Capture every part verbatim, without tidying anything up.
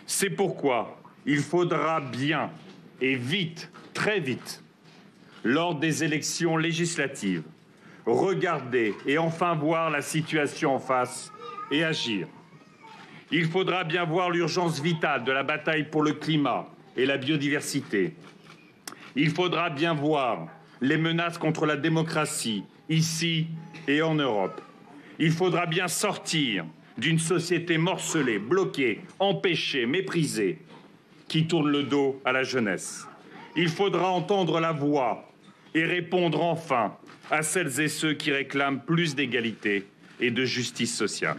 C'est pourquoi il faudra bien, et vite, très vite, lors des élections législatives, regarder et enfin voir la situation en face et agir. Il faudra bien voir l'urgence vitale de la bataille pour le climat et la biodiversité. Il faudra bien voir les menaces contre la démocratie, ici et en Europe. Il faudra bien sortir d'une société morcelée, bloquée, empêchée, méprisée, qui tourne le dos à la jeunesse. Il faudra entendre la voix et répondre enfin à celles et ceux qui réclament plus d'égalité et de justice sociale.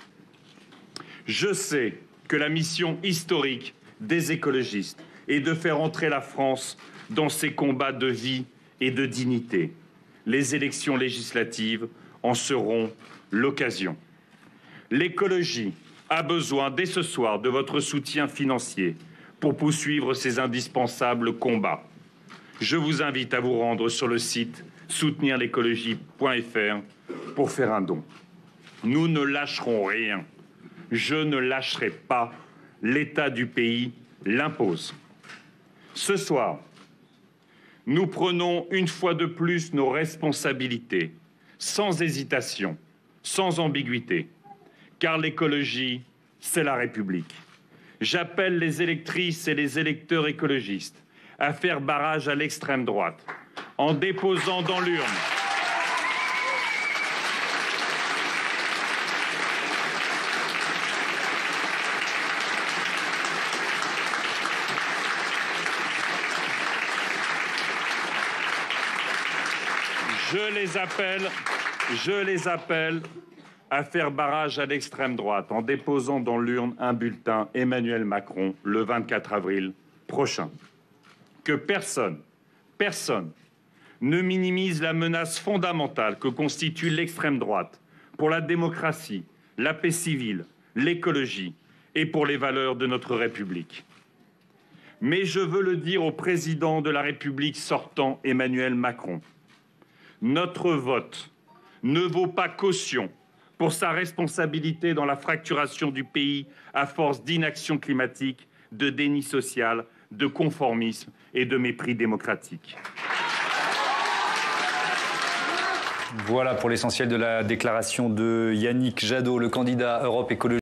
Je sais que la mission historique des écologistes est de faire entrer la France dans ses combats de vie et de dignité. Les élections législatives en seront l'occasion. L'écologie a besoin dès ce soir de votre soutien financier pour poursuivre ces indispensables combats. Je vous invite à vous rendre sur le site soutenir l'écologie point F R pour faire un don. Nous ne lâcherons rien. Je ne lâcherai pas. L'état du pays l'impose. Ce soir, nous prenons une fois de plus nos responsabilités, sans hésitation, sans ambiguïté, car l'écologie, c'est la République. J'appelle les électrices et les électeurs écologistes à faire barrage à l'extrême droite en déposant dans l'urne Je les appelle, je les appelle à faire barrage à l'extrême droite en déposant dans l'urne un bulletin Emmanuel Macron le vingt-quatre avril prochain. Que personne, personne ne minimise la menace fondamentale que constitue l'extrême droite pour la démocratie, la paix civile, l'écologie et pour les valeurs de notre République. Mais je veux le dire au président de la République sortant, Emmanuel Macron. Notre vote ne vaut pas caution pour sa responsabilité dans la fracturation du pays à force d'inaction climatique, de déni social, de conformisme et de mépris démocratique. Voilà pour l'essentiel de la déclaration de Yannick Jadot, le candidat Europe Écologie.